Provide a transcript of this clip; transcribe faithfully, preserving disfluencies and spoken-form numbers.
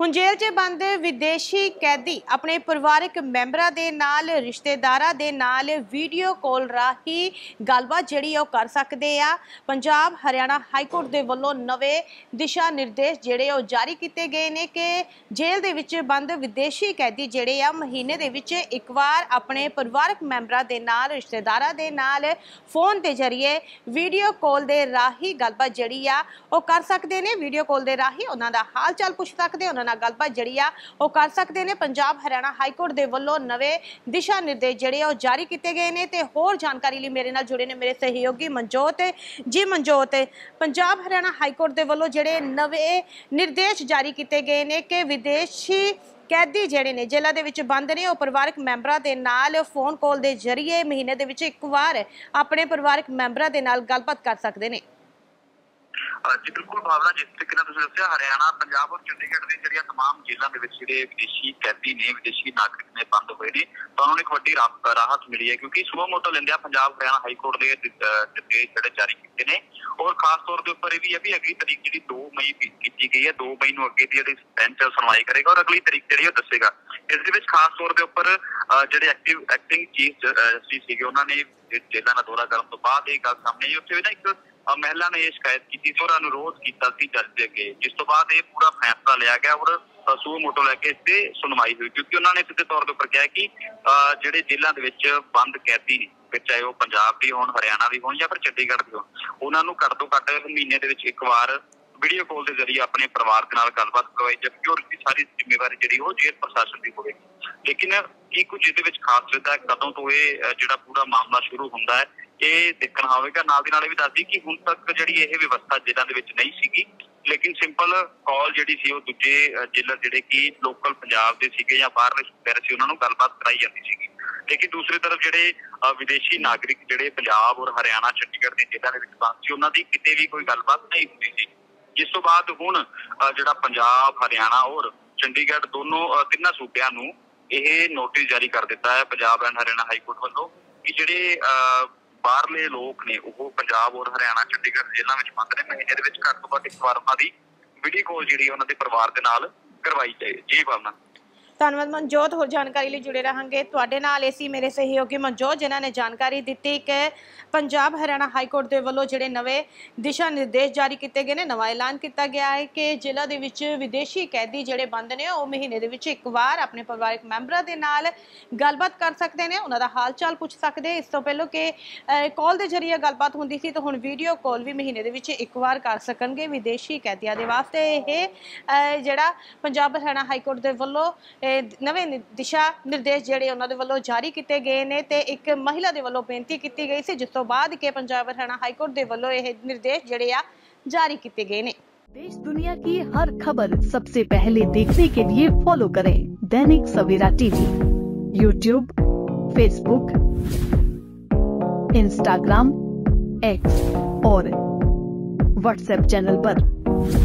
ਹੁਣ ਜੇਲ੍ਹ 'ਚ ਬੰਦ ਵਿਦੇਸ਼ੀ ਕੈਦੀ ਆਪਣੇ ਪਰਿਵਾਰਕ ਮੈਂਬਰਾਂ ਦੇ ਨਾਲ ਰਿਸ਼ਤੇਦਾਰਾਂ ਦੇ ਨਾਲ ਵੀਡੀਓ ਕਾਲ ਰਾਹੀਂ ਗੱਲਬਾਤ ਜਿਹੜੀ ਉਹ ਕਰ ਸਕਦੇ ਆ। ਪੰਜਾਬ ਹਰਿਆਣਾ ਹਾਈ ਕੋਰਟ ਦੇ ਵੱਲੋਂ ਨਵੇਂ ਦਿਸ਼ਾ ਨਿਰਦੇਸ਼ ਜਿਹੜੇ ਉਹ ਜਾਰੀ ਕੀਤੇ ਗਏ ਨੇ ਕਿ ਜੇਲ੍ਹ ਦੇ ਵਿੱਚ ਬੰਦ ਵਿਦੇਸ਼ੀ ਕੈਦੀ ਜਿਹੜੇ ਆ ਮਹੀਨੇ ਦੇ ਵਿੱਚ ਇੱਕ ਵਾਰ ਆਪਣੇ ਪਰਿਵਾਰਕ ਮੈਂਬਰਾਂ ਦੇ ਨਾਲ ਰਿਸ਼ਤੇਦਾਰਾਂ ਦੇ ਨਾਲ ਫੋਨ ਦੇ ਜ਼ਰੀਏ ਵੀਡੀਓ ਕਾਲ ਦੇ ਰਾਹੀਂ ਗੱਲਬਾਤ ਜਿਹੜੀ ਆ ਉਹ ਕਰ ਸਕਦੇ ਨੇ। ਵੀਡੀਓ ਕਾਲ ਦੇ ਰਾਹੀਂ ਉਹਨਾਂ ਦਾ ਹਾਲ ਚਾਲ ਪੁੱਛ ਸਕਦੇ, ਉਹਨਾਂ ਨਾਲ ਗੱਲਬਾਤ ਜਿਹੜੀ ਆ ਉਹ ਕਰ ਸਕਦੇ ਨੇ। ਪੰਜਾਬ ਹਰਿਆਣਾ ਹਾਈ ਕੋਰਟ ਦੇ ਵੱਲੋਂ ਨਵੇਂ ਦਿਸ਼ਾ ਨਿਰਦੇਸ਼ ਜਿਹੜੇ ਉਹ ਜਾਰੀ ਕੀਤੇ ਗਏ ਨੇ ਤੇ ਹੋਰ ਜਾਣਕਾਰੀ ਲਈ ਮੇਰੇ ਨਾਲ ਜੁੜੇ ਨੇ ਮੇਰੇ ਸਹਿਯੋਗੀ ਮਨਜੋਤ ਜੀ। ਮਨਜੋਤ, ਪੰਜਾਬ ਹਰਿਆਣਾ ਹਾਈ ਕੋਰਟ ਦੇ ਵੱਲੋਂ ਜਿਹੜੇ ਨਵੇਂ ਨਿਰਦੇਸ਼ ਜਾਰੀ ਕੀਤੇ ਗਏ ਨੇ ਕਿ ਵਿਦੇਸ਼ੀ ਕੈਦੀ ਜਿਹੜੇ ਨੇ ਜੇਲ੍ਹਾਂ ਦੇ ਵਿੱਚ ਬੰਦ ਨੇ ਉਹ ਪਰਿਵਾਰਕ ਮੈਂਬਰਾਂ ਦੇ ਨਾਲ ਫੋਨ ਕਾਲ ਦੇ ਜ਼ਰੀਏ ਮਹੀਨੇ ਦੇ ਵਿੱਚ ਇੱਕ ਵਾਰ ਆਪਣੇ ਪਰਿਵਾਰਕ ਮੈਂਬਰਾਂ ਦੇ ਨਾਲ ਗੱਲਬਾਤ ਕਰ ਸਕਦੇ ਨੇ। जी बिल्कुल भावना, जिस तरीके ਨਾਲ ਤੁਸੀਂ ਦੱਸਿਆ ਹਰਿਆਣਾ, ਪੰਜਾਬ ਔਰ ਚੰਡੀਗੜ੍ਹ ਦੇ ਜਿਹੜੀਆਂ ਤਮਾਮ ਜੇਲ੍ਹਾਂ ਦੇ ਵਿੱਚ ਜਿਹੜੇ ਵਿਦੇਸ਼ੀ ਕੈਦੀ ਨੇ, ਵਿਦੇਸ਼ੀ ਨਾਗਰਿਕ ਨੇ ਬੰਦ ਹੋਏ ਨੇ ਤਾਂ ਉਹਨਾਂ ਨੂੰ ਇੱਕ ਵੱਡੀ ਰਾਹਤ ਮਿਲੀ ਹੈ ਕਿਉਂਕਿ ਸੁਬਾ ਮੋਟੋ ਲੈਂਦਿਆਂ ਪੰਜਾਬ ਹਰਿਆਣਾ ਹਾਈ ਕੋਰਟ ਦੇ ਨਿਰਦੇਸ਼ ਜਿਹੜੇ ਜਾਰੀ ਕੀਤੇ ਨੇ ਔਰ ਖਾਸ ਤੌਰ ਦੇ ਉੱਪਰ ਇਹ ਵੀ ਹੈ ਵੀ ਅਗਲੀ ਤਰੀਕ ਜਿਹੜੀ ਦੋ ਮਈ ਕੀਤੀ ਗਈ ਹੈ, ਦੋ ਮਈ ਨੂੰ ਅੱਗੇ ਦੀ ਜਿਹੜੀ ਬੈਂਚ ਸੁਣਵਾਈ ਕਰੇਗਾ ਔਰ ਅਗਲੀ ਤਰੀਕ ਜਿਹੜੀ ਉਹ ਦੱਸੇਗਾ। ਇਸ ਦੇ ਵਿੱਚ ਖਾਸ ਤੌਰ ਦੇ ਉੱਪਰ ਜਿਹੜੇ ਐਕਟਿਵ ਐਕਟਿੰਗ ਚੀਫ ਜਸਟਿਸ ਸੀਗੇ ਉਹਨਾਂ ਨੇ ਜੇਲ੍ਹਾਂ ਦਾ ਦੌਰਾ ਕਰਨ ਤੋਂ ਬਾਅਦ ਇਹ ਗੱਲ ਸਾਹਮਣੇ ਆਈ। ਉੱਥੇ ਵੀ ਨਾ ਇੱਕ ਮਹਿਲਾ ਨੇ ਇਹ ਸ਼ਿਕਾਇਤ ਕੀਤੀ ਸੀ ਔਰ ਅਨੁਰੋਧ ਕੀਤਾ ਸੀ ਜੱਜ ਦੇ ਅੱਗੇ, ਜਿਸ ਤੋਂ ਬਾਅਦ ਇਹ ਪੂਰਾ ਫੈਸਲਾ ਲਿਆ ਗਿਆ ਔਰ ਸੂਬਾ ਮੋਟੋ ਲੈ ਕੇ ਇਸ ਤੇ ਸੁਣਵਾਈ ਹੋਈ ਕਿਉਂਕਿ ਉਹਨਾਂ ਨੇ ਸਿੱਧੇ ਤੌਰ ਦੇ ਉੱਪਰ ਕਿਹਾ ਕਿ ਜਿਹੜੇ ਜੇਲ੍ਹਾਂ ਦੇ ਵਿੱਚ ਬੰਦ ਕੈਦੀ ਫਿਰ ਚਾਹੇ ਉਹ ਪੰਜਾਬ ਦੀ ਹੋਣ, ਹਰਿਆਣਾ ਦੀ ਹੋਣ ਜਾਂ ਫਿਰ ਚੰਡੀਗੜ੍ਹ ਦੀ ਹੋਣ, ਉਹਨਾਂ ਨੂੰ ਘੱਟ ਤੋਂ ਘੱਟ ਮਹੀਨੇ ਦੇ ਵਿੱਚ ਇੱਕ ਵਾਰ ਵੀਡੀਓ ਕਾਲ ਦੇ ਜ਼ਰੀਏ ਆਪਣੇ ਪਰਿਵਾਰ ਦੇ ਨਾਲ ਗੱਲਬਾਤ ਕਰਵਾਈ ਜਦਕਿ ਔਰ ਦੀ ਸਾਰੀ ਜ਼ਿੰਮੇਵਾਰੀ ਜਿਹੜੀ ਉਹ ਜੇਲ੍ਹ ਪ੍ਰਸ਼ਾਸਨ ਦੀ ਹੋਵੇਗੀ। ਲੇਕਿਨ ਕੀ ਕੁਝ ਇਹਦੇ ਵਿੱਚ ਖਾਸ ਰਹਿੰਦਾ ਕਦੋਂ ਤੋਂ ਇਹ ਜਿਹੜਾ ਪੂਰਾ ਮਾਮਲਾ ਸ਼ੁਰੂ ਹੁੰਦਾ ਹੈ ਇਹ ਦੇਖਣਾ ਹੋਵੇਗਾ। ਨਾਲ ਦੀ ਨਾਲ ਇਹ ਵੀ ਦੱਸਦੀ ਕਿ ਹੁਣ ਤੱਕ ਜਿਹੜੀ ਇਹ ਵਿਵਸਥਾ ਜੇਲ੍ਹਾਂ ਦੇ ਵਿੱਚ ਨਹੀਂ ਸੀਗੀ, ਲੇਕਿਨ ਸਿੰਪਲ ਕਾਲ ਜਿਹੜੀ ਸੀ ਉਹ ਦੂਜੇ ਜੇਲਰ ਜਿਹੜੇ ਕਿ ਲੋਕਲ ਪੰਜਾਬ ਦੇ ਸੀਗੇ ਜਾਂ ਬਾਹਰਲੇ ਸੂਬੇ ਸੀ ਉਹਨਾਂ ਨੂੰ ਗੱਲਬਾਤ ਕਰਾਈ ਜਾਂਦੀ ਸੀਗੀ। ਲੇਕਿਨ ਦੂਸਰੀ ਤਰਫ ਜਿਹੜੇ ਵਿਦੇਸ਼ੀ ਨਾਗਰਿਕ ਜਿਹੜੇ ਪੰਜਾਬ ਔਰ ਹਰਿਆਣਾ ਚੰਡੀਗੜ੍ਹ ਦੇ ਜੇਲ੍ਹਾਂ ਦੇ ਵਿੱਚ ਬੰਦ ਸੀ ਉਹਨਾਂ ਦੀ ਕਿਤੇ ਵੀ ਕੋਈ ਗੱਲਬਾਤ ਨਹੀਂ ਹੁੰਦੀ ਸੀ। ਜਿਸ ਤੋਂ ਬਾਅਦ ਹੁਣ ਜਿਹੜਾ ਪੰਜਾਬ, ਹਰਿਆਣਾ ਔਰ ਚੰਡੀਗੜ੍ਹ ਦੋਨੋਂ ਤਿੰਨਾਂ ਸੂਬਿਆਂ ਨੂੰ ਇਹ ਨੋਟਿਸ ਜਾਰੀ ਕਰ ਦਿੱਤਾ ਹੈ Punjab and Haryana high court ਵੱਲੋਂ ਕਿ ਜਿਹੜੇ ਬਾਹਰਲੇ ਲੋਕ ਨੇ ਉਹ ਪੰਜਾਬ ਔਰ ਹਰਿਆਣਾ ਚੰਡੀਗੜ੍ਹ ਜੇਲ੍ਹਾਂ ਵਿੱਚ ਬੰਦ ਨੇ ਮਹੀਨੇ ਦੇ ਵਿੱਚ ਘੱਟ ਤੋਂ ਘੱਟ ਇੱਕ ਵਾਰ ਉਹਨਾਂ ਦੀ ਵੀਡੀਓ ਕਾਲ ਜਿਹੜੀ ਉਹਨਾਂ ਦੇ ਪਰਿਵਾਰ ਦੇ ਨਾਲ ਕਰਵਾਈ ਜਾਏ। ਜੀ ਭਾਵਨਾ, ਧੰਨਵਾਦ ਮਨਜੋਤ। ਹੋਰ ਜਾਣਕਾਰੀ ਲਈ ਜੁੜੇ ਰਹਾਂਗੇ ਤੁਹਾਡੇ ਨਾਲ। ਇਹ ਸੀ ਮੇਰੇ ਸਹਿਯੋਗੀ ਮਨਜੋਤ ਜਿਨ੍ਹਾਂ ਨੇ ਜਾਣਕਾਰੀ ਦਿੱਤੀ ਕਿ ਪੰਜਾਬ ਹਰਿਆਣਾ ਹਾਈ ਕੋਰਟ ਦੇ ਵੱਲੋਂ ਜਿਹੜੇ ਨਵੇਂ ਦਿਸ਼ਾ ਨਿਰਦੇਸ਼ ਜਾਰੀ ਕੀਤੇ ਗਏ ਨੇ, ਨਵਾਂ ਐਲਾਨ ਕੀਤਾ ਗਿਆ ਹੈ ਕਿ ਜ਼ਿਲ੍ਹਾ ਦੇ ਵਿੱਚ ਵਿਦੇਸ਼ੀ ਕੈਦੀ ਜਿਹੜੇ ਬੰਦ ਨੇ ਉਹ ਮਹੀਨੇ ਦੇ ਵਿੱਚ ਇੱਕ ਵਾਰ ਆਪਣੇ ਪਰਿਵਾਰਕ ਮੈਂਬਰਾਂ ਦੇ ਨਾਲ ਗੱਲਬਾਤ ਕਰ ਸਕਦੇ ਨੇ, ਉਹਨਾਂ ਦਾ ਹਾਲ ਚਾਲ ਪੁੱਛ ਸਕਦੇ। ਇਸ ਤੋਂ ਪਹਿਲਾਂ ਕਿ ਕਾਲ ਦੇ ਜ਼ਰੀਏ ਗੱਲਬਾਤ ਹੁੰਦੀ ਸੀ ਤਾਂ ਹੁਣ ਵੀਡੀਓ ਕਾਲ ਵੀ ਮਹੀਨੇ ਦੇ ਵਿੱਚ ਇੱਕ ਵਾਰ ਕਰ ਸਕਣਗੇ ਵਿਦੇਸ਼ੀ ਕੈਦੀਆਂ ਦੇ ਵਾਸਤੇ। ਇਹ ਜਿਹੜਾ ਪੰਜਾਬ ਹਰਿਆਣਾ ਹਾਈ ਕੋਰਟ ਦੇ ਵੱਲੋਂ ਨਵੇਂ ਦਿਸ਼ਾ ਨਿਰਦੇਸ਼ ਜਿਹੜੇ ਉਹਨਾਂ ਦੇ ਵੱਲੋਂ ਜਾਰੀ ਕੀਤੇ ਗਏ ਨੇ ਤੇ ਇੱਕ ਮਹਿਲਾ ਦੇ ਵੱਲੋਂ ਬੇਨਤੀ ਕੀਤੀ ਗਈ ਸੀ ਜਿਸ ਤੋਂ बाद के पंजाब हरियाणा हाई कोर्ट दे वल्लों यह निर्देश जड़े आ जारी किए गए ने। देश दुनिया की हर खबर सबसे पहले देखने के लिए फॉलो करें Dainik Savera TV, YouTube, Facebook, Instagram, X और व्हाट्सएप चैनल पर।